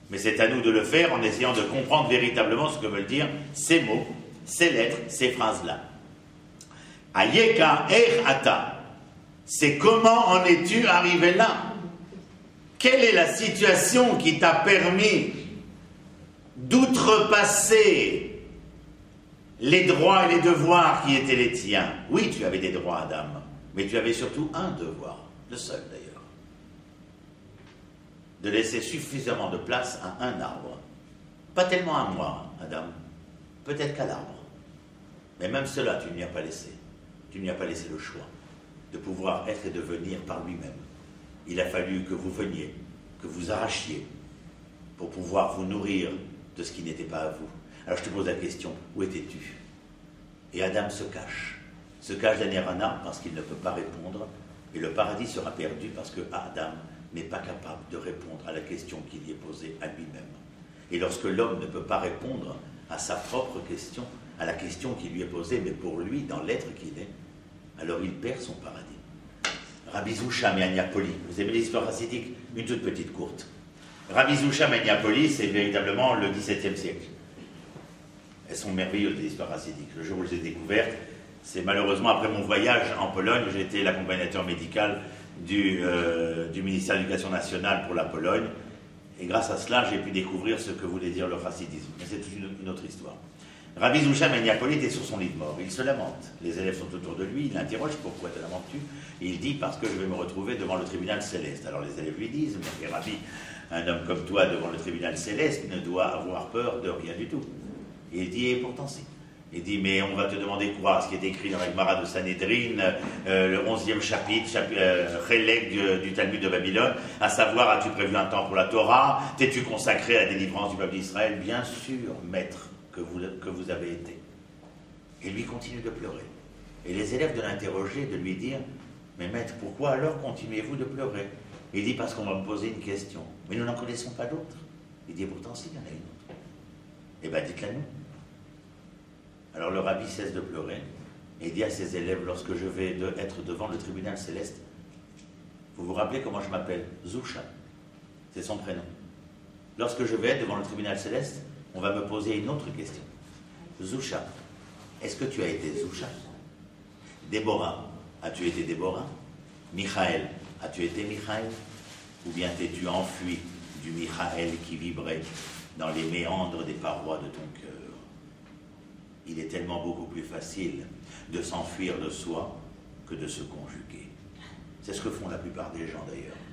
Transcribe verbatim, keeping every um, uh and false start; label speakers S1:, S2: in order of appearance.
S1: Mais c'est à nous de le faire en essayant de comprendre véritablement ce que veulent dire ces mots, ces lettres, ces phrases-là. Ayeka er ata. C'est comment en es-tu arrivé là? Quelle est la situation qui t'a permis d'outrepasser les droits et les devoirs qui étaient les tiens? Oui, tu avais des droits, Adam, mais tu avais surtout un devoir, le seul d'ailleurs. De laisser suffisamment de place à un arbre. Pas tellement à moi, Adam, peut-être qu'à l'arbre. Mais même cela, tu n'y as pas laissé. Tu n'y as pas laissé le choix de pouvoir être et devenir par lui-même. Il a fallu que vous veniez, que vous arrachiez, pour pouvoir vous nourrir de ce qui n'était pas à vous. Alors je te pose la question, où étais-tu? Et Adam se cache, se cache derrière un arbre parce qu'il ne peut pas répondre, et le paradis sera perdu parce que Adam n'est pas capable de répondre à la question qui lui est posée à lui-même. Et lorsque l'homme ne peut pas répondre à sa propre question, à la question qui lui est posée, mais pour lui, dans l'être qu'il est, alors il perd son paradis. Rabbi Zusha Méaniapoli, vous aimez l'histoire chassidique? Une toute petite courte. Rabbi Zusha Méaniapoli, c'est véritablement le dix-septième siècle. Elles sont merveilleuses, les histoires chassidiques. Le jour où je les ai découvertes, c'est malheureusement après mon voyage en Pologne, j'ai été l'accompagnateur médical du, euh, du ministère de l'Éducation nationale pour la Pologne. Et grâce à cela, j'ai pu découvrir ce que voulait dire le chassidisme. Mais c'est une, une autre histoire. Rabbi Zusha Méaniapoli était sur son lit de mort. Il se lamente. Les élèves sont autour de lui. Il l'interroge. Pourquoi te lamentes-tu? Et il dit parce que je vais me retrouver devant le tribunal céleste. Alors les élèves lui disent mais Rabbi, un homme comme toi devant le tribunal céleste ne doit avoir peur de rien du tout. Et il dit et pourtant si. Il dit mais on va te demander quoi? Ce qui est écrit dans la Gemara de Sanhedrin, euh, le onzième chapitre, chapitre euh, Relègue euh, du Talmud de Babylone, à savoir as-tu prévu un temps pour la Torah? T'es-tu consacré à la délivrance du peuple d'Israël? Bien sûr, maître. Que vous, que vous avez été. Et lui continue de pleurer. Et les élèves de l'interroger, de lui dire mais maître, pourquoi alors continuez-vous de pleurer? Il dit parce qu'on va me poser une question. Mais nous n'en connaissons pas d'autres. Il dit pourtant si, il y en a une autre. Eh bien dites-la nous. Alors le rabbi cesse de pleurer et dit à ses élèves lorsque je vais de, être devant le tribunal céleste, vous vous rappelez comment je m'appelle? Zusha. C'est son prénom. Lorsque je vais être devant le tribunal céleste, on va me poser une autre question. Zusha, est-ce que tu as été Zusha? Déborah, as-tu été Déborah? Michael, as-tu été Michael? Ou bien t'es-tu enfui du Michael qui vibrait dans les méandres des parois de ton cœur? Il est tellement beaucoup plus facile de s'enfuir de soi que de se conjuguer. C'est ce que font la plupart des gens d'ailleurs.